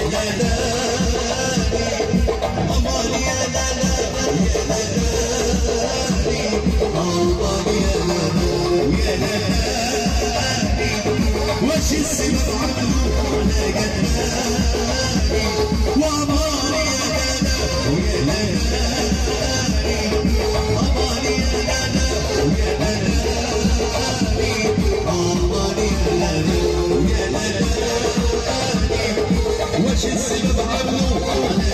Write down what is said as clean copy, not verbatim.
وش السبب عملوا على قدامي وعمالي يا لالا ويا لالي عمالي يا لالا ويا لالي عمالي يا لالا ويا لالي وش السبب عملوا